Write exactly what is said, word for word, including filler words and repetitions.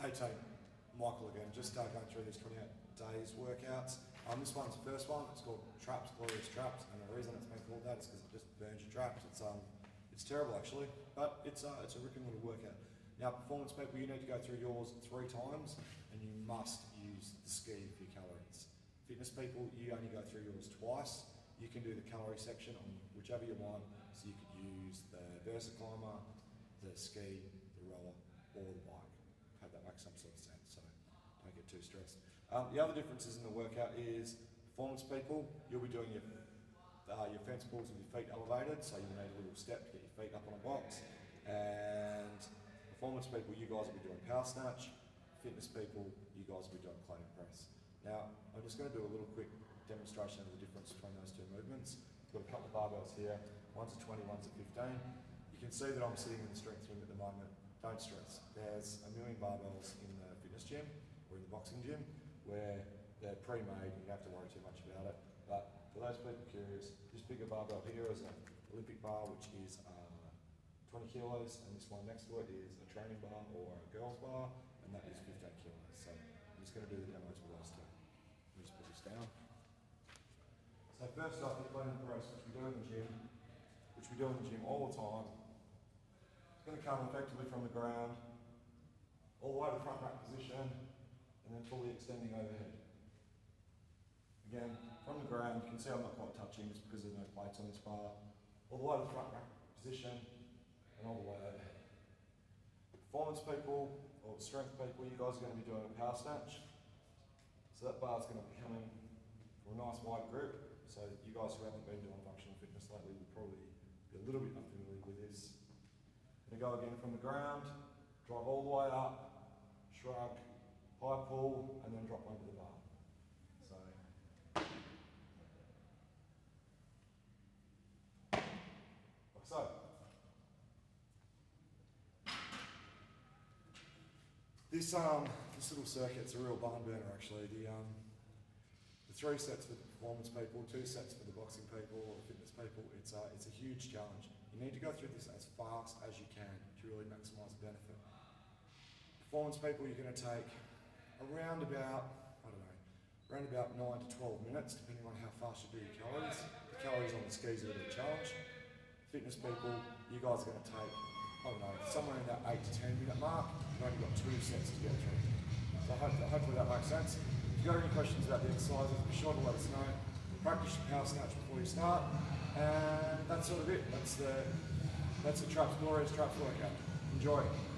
Hey team, Michael again, just uh, going through these twenty-eight days workouts. Um, this one's the first one, it's called Traps, Glorious Traps, and the reason it's been called that is because it just burns your traps. It's um, it's terrible actually, but it's uh, it's a ripping little workout. Now performance people, you need to go through yours three times, and you must use the ski for your calories. Fitness people, you only go through yours twice. You can do the calorie section on whichever you want, so you could use the VersaClimber, the ski, the rower, or the bike. Hope that makes some sort of sense, so don't get too stressed. Um, the other differences in the workout is performance people, you'll be doing your uh, your fence pulls with your feet elevated, so you need a little step to get your feet up on a box. And performance people, you guys will be doing power snatch. Fitness people, you guys will be doing clean and press. Now, I'm just going to do a little quick demonstration of the difference between those two movements. I've got a couple of barbells here, one's a twenty, one's a fifteen. You can see that I'm sitting in the strength room at the moment. Don't stress. There's a million barbells in the fitness gym or in the boxing gym where they're pre-made and you don't have to worry too much about it. But for those people curious, this bigger barbell here is an Olympic bar, which is uh, twenty kilos, and this one next to it is a training bar or a girl's bar, and that is fifteen kilos. So I'm just going to do the demos with those two. Let me just put this down. So first off, the clean and press, which we do in the gym, which we do in the gym all the time. It's going to come effectively from the ground, all the way to the front rack position, and then fully extending overhead. Again, from the ground, you can see I'm not quite touching just because there's no plates on this bar. All the way to the front rack position, and all the way overhead. Performance people, or strength people, you guys are going to be doing a power snatch. So that bar's going to be coming from a nice wide grip. So you guys who haven't been doing functional fitness lately will probably be a little bit unfamiliar with this. Going to go again from the ground, drive all the way up, shrug, high pull, and then drop onto the bar. So, like so. This um this little circuit's a real barn burner actually. The um the three sets for the performance people, two sets for the boxing people or the fitness people. It's a it's a huge challenge. You need to go through this as fast as you can to really maximise the benefit. Performance people, you're going to take around about, I don't know, around about nine to twelve minutes, depending on how fast you do your calories. The calories on the skis are a bit of a challenge. Fitness people, you guys are going to take, I don't know, somewhere in that eight to ten minute mark. You've only got two sets to get through. So hopefully, hopefully that makes sense. If you've got any questions about the exercises, be sure to let us know. Practice your power snatch before you start, and that's sort of it. That's the that's the Traps Glorious Traps workout. Enjoy.